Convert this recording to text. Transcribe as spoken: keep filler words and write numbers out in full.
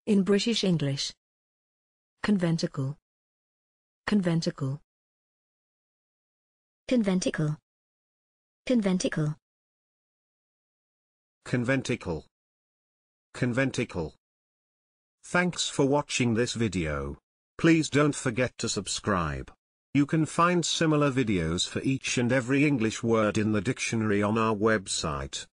In British English. Conventicle. Conventicle. Conventicle. Conventicle. Conventicle. Conventicle. Thanks for watching this video. Please don't forget to subscribe. You can find similar videos for each and every English word in the dictionary on our website.